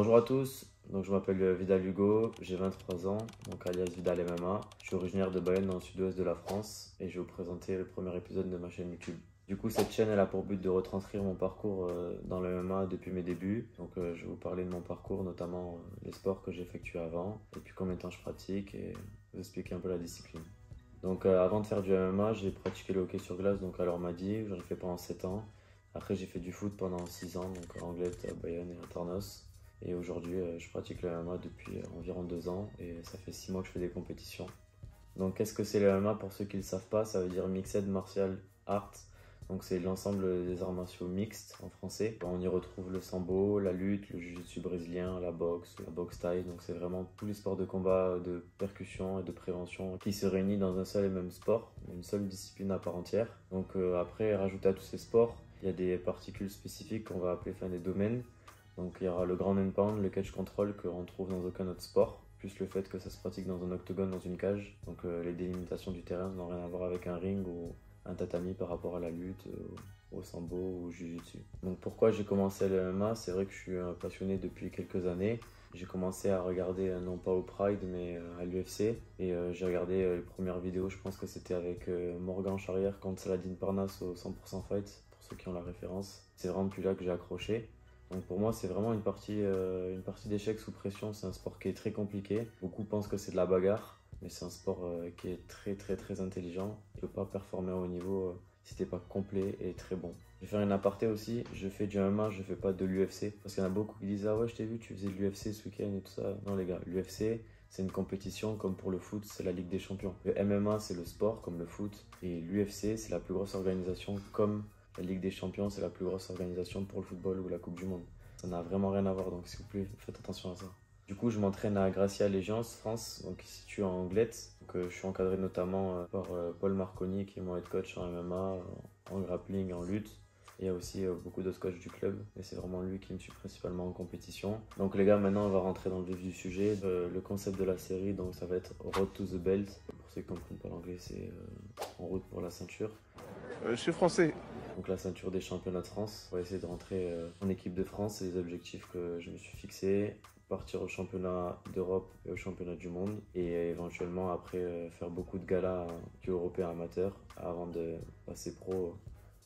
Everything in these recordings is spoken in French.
Bonjour à tous, donc je m'appelle Vidal Hugo, j'ai 23 ans, donc alias Vidal MMA. Je suis originaire de Bayonne dans le sud-ouest de la France et je vais vous présenter le premier épisode de ma chaîne YouTube. Du coup, cette chaîne elle a pour but de retranscrire mon parcours dans le MMA depuis mes débuts. Donc je vais vous parler de mon parcours, notamment les sports que j'ai effectués avant et puis combien de temps je pratique et vous expliquer un peu la discipline. Donc avant de faire du MMA, j'ai pratiqué le hockey sur glace donc à l'Ormadi, j'en ai fait pendant 7 ans. Après j'ai fait du foot pendant 6 ans, donc à Anglette, à Bayonne et à Tornos. Et aujourd'hui, je pratique le MMA depuis environ 2 ans et ça fait 6 mois que je fais des compétitions. Donc, qu'est-ce que c'est le MMA pour ceux qui ne le savent pas? Ça veut dire Mixed Martial Arts. Donc, c'est l'ensemble des arts martiaux mixtes en français. On y retrouve le sambo, la lutte, le jiu-jitsu brésilien, la boxe thaï. Donc, c'est vraiment tous les sports de combat, de percussion et de prévention qui se réunissent dans un seul et même sport, une seule discipline à part entière. Donc, après, rajouter à tous ces sports, il y a des particules spécifiques qu'on va appeler des domaines. Donc il y aura le ground and pound, le catch control qu'on trouve dans aucun autre sport, plus le fait que ça se pratique dans un octogone, dans une cage. Donc les délimitations du terrain n'ont rien à voir avec un ring ou un tatami par rapport à la lutte, au sambo ou au jiu-jitsu. Donc pourquoi j'ai commencé le MMA? C'est vrai que je suis passionné depuis quelques années. J'ai commencé à regarder non pas au Pride mais à l'UFC et j'ai regardé les premières vidéos, je pense que c'était avec Morgan Charrière contre Saladin Parnasse au 100% Fight, pour ceux qui ont la référence. C'est vraiment depuis là que j'ai accroché. Donc pour moi, c'est vraiment une partie d'échecs sous pression. C'est un sport qui est très compliqué. Beaucoup pensent que c'est de la bagarre, mais c'est un sport qui est très intelligent. Tu ne peux pas performer à haut niveau si tu n'es pas complet et très bon. Je vais faire une aparté aussi. Je fais du MMA, je ne fais pas de l'UFC. Parce qu'il y en a beaucoup qui disent « Ah ouais, je t'ai vu, tu faisais de l'UFC ce week-end et tout ça. » Non les gars, l'UFC, c'est une compétition comme pour le foot, c'est la Ligue des Champions. Le MMA, c'est le sport comme le foot. Et l'UFC, c'est la plus grosse organisation comme la Ligue des Champions, c'est la plus grosse organisation pour le football ou la Coupe du Monde. Ça n'a vraiment rien à voir, donc s'il vous plaît, faites attention à ça. Du coup, je m'entraîne à Gracia Allégeance, France, donc situé en Anglette. Donc, je suis encadré notamment par Paul Marconi, qui est mon head coach en MMA, en grappling, en lutte. Il y a aussi beaucoup d'autres coachs du club, mais c'est vraiment lui qui me suit principalement en compétition. Donc les gars, maintenant on va rentrer dans le vif du sujet. Le concept de la série, donc ça va être Road to the Belt. Pour ceux qui ne comprennent pas l'anglais, c'est en route pour la ceinture. Je suis français. Donc la ceinture des championnats de France. On va essayer de rentrer en équipe de France, c'est les objectifs que je me suis fixés. Partir au championnat d'Europe et au championnat du monde. Et éventuellement après faire beaucoup de galas européens amateurs avant de passer pro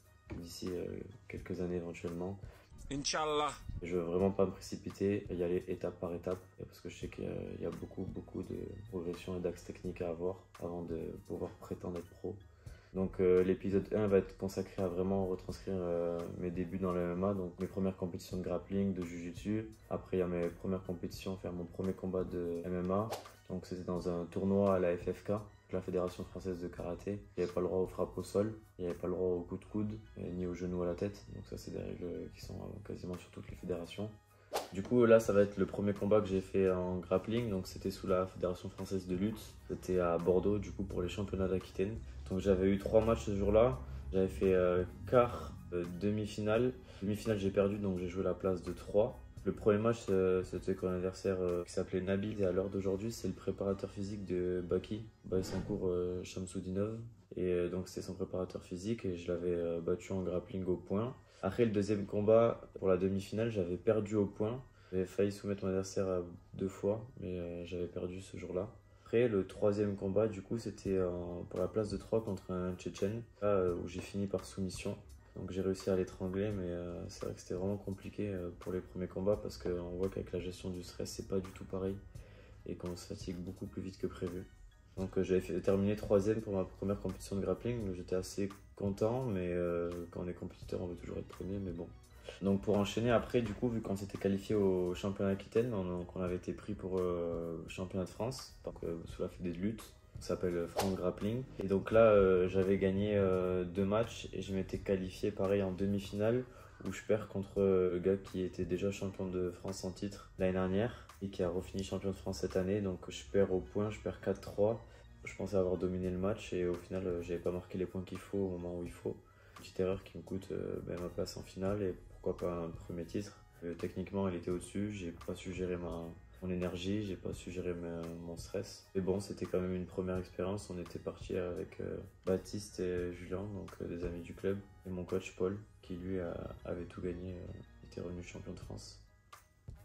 d'ici quelques années éventuellement. Inch'Allah. Je veux vraiment pas me précipiter, y aller étape par étape parce que je sais qu'il y a beaucoup de progression et d'axes techniques à avoir avant de pouvoir prétendre être pro. Donc l'épisode 1 va être consacré à vraiment retranscrire mes débuts dans le MMA, donc mes premières compétitions de grappling, de jiu-jitsu. Après il y a mes premières compétitions, faire mon premier combat de MMA. Donc c'était dans un tournoi à la FFK, la Fédération Française de Karaté. Il n'y avait pas le droit aux frappes au sol, il n'y avait pas le droit aux coups de coude, ni aux genoux à la tête. Donc ça c'est des règles qui sont quasiment sur toutes les fédérations. Du coup là ça va être le premier combat que j'ai fait en grappling, donc c'était sous la Fédération Française de Lutte, c'était à Bordeaux du coup pour les championnats d'Aquitaine. Donc j'avais eu 3 matchs ce jour-là, j'avais fait quart, demi-finale. Demi-finale j'ai perdu donc j'ai joué la place de 3. Le premier match c'était avec un adversaire qui s'appelait Nabil et à l'heure d'aujourd'hui c'est le préparateur physique de Baki, Baïsancourt Shamsoudinov. Et donc c'était son préparateur physique et je l'avais battu en grappling au point. Après le deuxième combat, pour la demi-finale, j'avais perdu au point. J'avais failli soumettre mon adversaire 2 fois, mais j'avais perdu ce jour-là. Après, le troisième combat, du coup, c'était pour la place de 3 contre un Tchétchène, où j'ai fini par soumission. Donc j'ai réussi à l'étrangler, mais c'est vrai que c'était vraiment compliqué pour les premiers combats parce qu'on voit qu'avec la gestion du stress, c'est pas du tout pareil et qu'on se fatigue beaucoup plus vite que prévu. Donc j'avais terminé 3ème pour ma première compétition de grappling, donc j'étais assez content, mais quand on est compétiteur, on veut toujours être premier, mais bon. Donc pour enchaîner après, du coup, vu qu'on s'était qualifié au championnat Aquitaine, on avait été pris pour le championnat de France, donc sous la fédé de lutte, ça s'appelle France Grappling. Et donc là, j'avais gagné 2 matchs et je m'étais qualifié pareil en demi-finale, où je perds contre le gars qui était déjà champion de France en titre l'année dernière et qui a refini champion de France cette année. Donc je perds au point, je perds 4-3. Je pensais avoir dominé le match et au final j'avais pas marqué les points qu'il faut au moment où il faut. Petite erreur qui me coûte ma place en finale et pourquoi pas un premier titre. Techniquement elle était au-dessus, j'ai pas su gérer mon énergie, j'ai pas su gérer mon stress. Mais bon, c'était quand même une première expérience. On était parti avec Baptiste et Julien, donc des amis du club, et mon coach Paul, qui lui avait tout gagné, était revenu champion de France.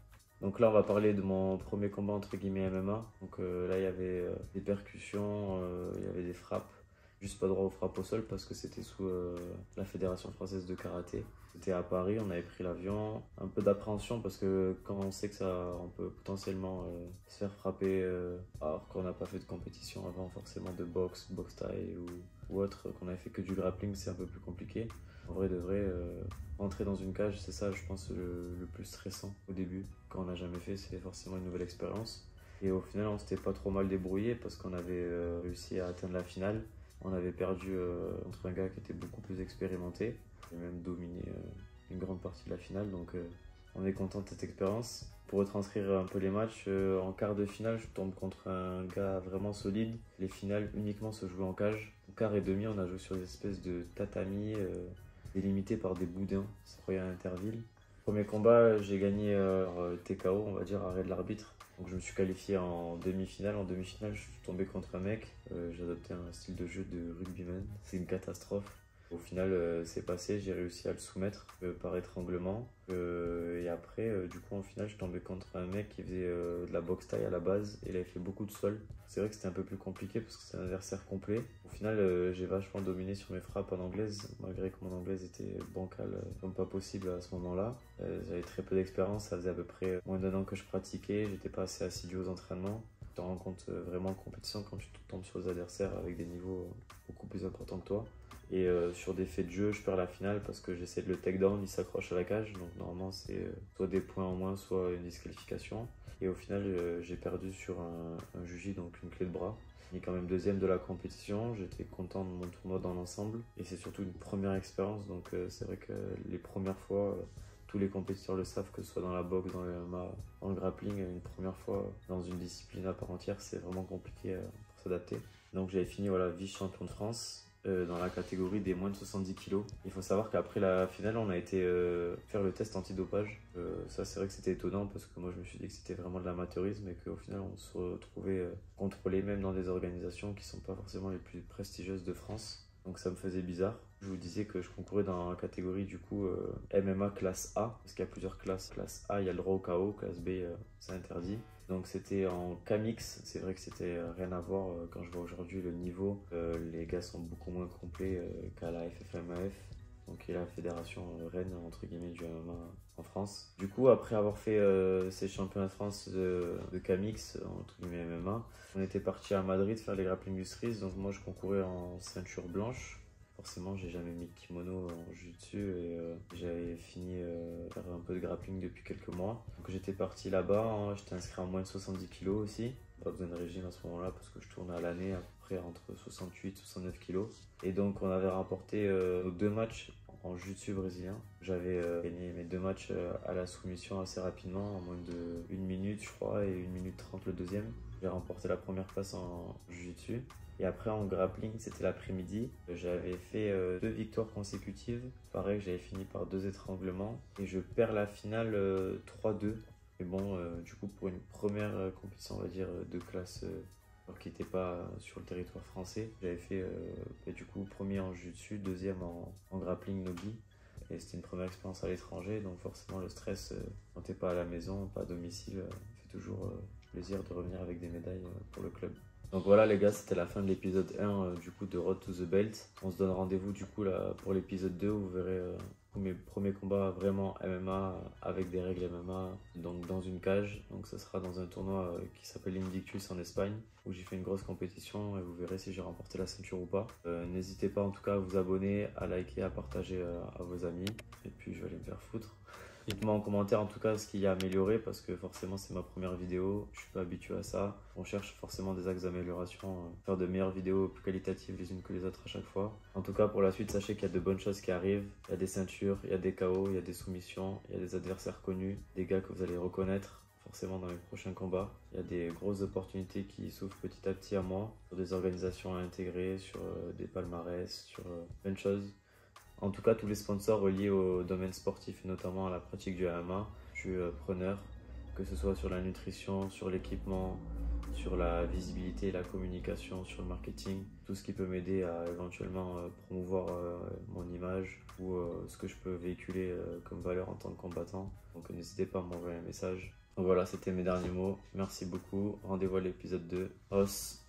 Donc là, on va parler de mon premier combat entre guillemets MMA. Donc là, il y avait des percussions, il y avait des frappes. Juste pas droit aux frappes au sol parce que c'était sous la Fédération française de karaté. C'était à Paris, on avait pris l'avion. Un peu d'appréhension parce que quand on sait que on peut potentiellement se faire frapper alors qu'on n'a pas fait de compétition avant forcément de boxe, boxe thaï ou autre, qu'on avait fait que du grappling, c'est un peu plus compliqué. En vrai de vrai, rentrer dans une cage, c'est ça je pense le plus stressant au début. Quand on n'a jamais fait, c'est forcément une nouvelle expérience. Et au final, on s'était pas trop mal débrouillé parce qu'on avait réussi à atteindre la finale. On avait perdu contre un gars qui était beaucoup plus expérimenté et même dominé une grande partie de la finale. Donc on est content de cette expérience. Pour retranscrire un peu les matchs, en quart de finale, je tombe contre un gars vraiment solide. Les finales uniquement se jouaient en cage. En quart et demi, on a joué sur des espèces de tatamis délimités par des boudins. C'est Royal Interville. Premier combat, j'ai gagné TKO, on va dire, arrêt de l'arbitre. Donc je me suis qualifié en demi-finale. En demi-finale, je suis tombé contre un mec. J'ai adopté un style de jeu de rugbyman. C'est une catastrophe. Au final, c'est passé. J'ai réussi à le soumettre par étranglement. Et après, du coup, en finale, je suis tombé contre un mec qui faisait de la boxe thaï à la base. Et il avait fait beaucoup de sol. C'est vrai que c'était un peu plus compliqué parce que c'est un adversaire complet. Au final, j'ai vachement dominé sur mes frappes en anglaise, malgré que mon anglaise était bancale comme pas possible à ce moment-là. J'avais très peu d'expérience. Ça faisait à peu près moins d'un an que je pratiquais. J'étais pas assez assidu aux entraînements. Tu te rends compte vraiment en compétition quand tu tombes sur des adversaires avec des niveaux beaucoup plus importants que toi. Et sur des faits de jeu, je perds la finale parce que j'essaie de le take down, il s'accroche à la cage. Donc normalement, c'est soit des points en moins, soit une disqualification. Et au final, j'ai perdu sur un juji, donc une clé de bras. J'ai quand même deuxième de la compétition. J'étais content de mon tournoi dans l'ensemble. Et c'est surtout une première expérience. Donc c'est vrai que les premières fois, tous les compétiteurs le savent, que ce soit dans la boxe, dans le MMA, dans le grappling, une première fois dans une discipline à part entière, c'est vraiment compliqué pour s'adapter. Donc j'avais fini vice-champion de France dans la catégorie des moins de 70 kilos. Il faut savoir qu'après la finale, on a été faire le test antidopage. Ça, c'est vrai que c'était étonnant parce que moi, je me suis dit que c'était vraiment de l'amateurisme et qu'au final, on se retrouvait contrôlé même dans des organisations qui ne sont pas forcément les plus prestigieuses de France. Donc ça me faisait bizarre. Je vous disais que je concourais dans la catégorie du coup MMA classe A, parce qu'il y a plusieurs classes. Classe A, il y a le droit au KO, classe B, c'est interdit. Donc c'était en K-Mix, c'est vrai que c'était rien à voir quand je vois aujourd'hui le niveau. Les gars sont beaucoup moins complets qu'à la FFMAF, donc qui est la fédération reine entre guillemets du MMA en France. Du coup, après avoir fait ces championnats de France de K-Mix, entre guillemets MMA, on était parti à Madrid faire les grappling du Street. Donc moi je concourais en ceinture blanche. Forcément, j'ai jamais mis de kimono en jiu-jitsu et j'avais fini faire un peu de grappling depuis quelques mois. Donc j'étais parti là-bas, hein, j'étais inscrit en moins de 70 kilos aussi. Pas besoin de régime à ce moment-là parce que je tournais à l'année à peu près entre 68 et 69 kilos. Et donc on avait remporté nos 2 matchs en jiu-jitsu brésilien. J'avais gagné mes 2 matchs à la soumission assez rapidement, en moins de 1 minute je crois et 1 minute 30 le deuxième. J'ai remporté la première place en jiu-jitsu. Et après en grappling, c'était l'après-midi. J'avais fait 2 victoires consécutives. Pareil, j'avais fini par 2 étranglements. Et je perds la finale 3-2. Mais bon, du coup, pour une première compétition, on va dire, de classe alors qui n'était pas sur le territoire français, j'avais fait du coup premier en jiu-jitsu, deuxième en grappling nogi. Et c'était une première expérience à l'étranger. Donc forcément, le stress, quand t'es pas à la maison, pas à domicile, fait toujours plaisir de revenir avec des médailles pour le club. Donc voilà les gars, c'était la fin de l'épisode 1 du coup de Road to the Belt. On se donne rendez-vous du coup là pour l'épisode 2 où vous verrez mes premiers combats vraiment MMA avec des règles MMA, donc dans une cage. Donc ça sera dans un tournoi qui s'appelle Invictus en Espagne où j'ai fait une grosse compétition et vous verrez si j'ai remporté la ceinture ou pas. N'hésitez pas en tout cas à vous abonner, à liker, à partager à vos amis. Et puis je vais aller me faire foutre. Dites-moi en commentaire en tout cas ce qu'il y a à améliorer parce que forcément c'est ma première vidéo, je suis pas habitué à ça. On cherche forcément des axes d'amélioration, faire de meilleures vidéos plus qualitatives les unes que les autres à chaque fois. En tout cas pour la suite, sachez qu'il y a de bonnes choses qui arrivent. Il y a des ceintures, il y a des KO, il y a des soumissions, il y a des adversaires connus, des gars que vous allez reconnaître forcément dans les prochains combats. Il y a des grosses opportunités qui s'ouvrent petit à petit à moi, sur des organisations à intégrer, sur des palmarès, sur plein de choses. En tout cas, tous les sponsors reliés au domaine sportif et notamment à la pratique du MMA, je suis preneur, que ce soit sur la nutrition, sur l'équipement, sur la visibilité, la communication, sur le marketing, tout ce qui peut m'aider à éventuellement promouvoir mon image ou ce que je peux véhiculer comme valeur en tant que combattant. Donc n'hésitez pas à m'envoyer un message. Donc voilà, c'était mes derniers mots. Merci beaucoup. Rendez-vous à l'épisode 2. Os.